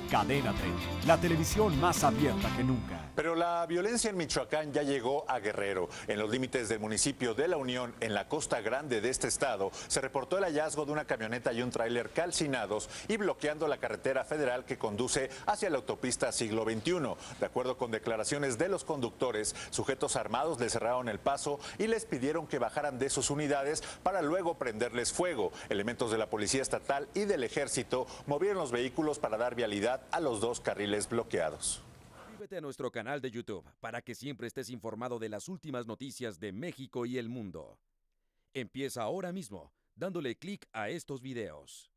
Cadena 30, la televisión más abierta que nunca. Pero la violencia en Michoacán ya llegó a Guerrero. En los límites del municipio de La Unión, en la costa grande de este estado, se reportó el hallazgo de una camioneta y un tráiler calcinados y bloqueando la carretera federal que conduce hacia la autopista Siglo XXI. De acuerdo con declaraciones de los conductores, sujetos armados les cerraron el paso y les pidieron que bajaran de sus unidades para luego prenderles fuego. Elementos de la Policía Estatal y del Ejército movieron los vehículos para dar vialidad a los dos carriles bloqueados. Suscríbete a nuestro canal de YouTube para que siempre estés informado de las últimas noticias de México y el mundo. Empieza ahora mismo dándole clic a estos videos.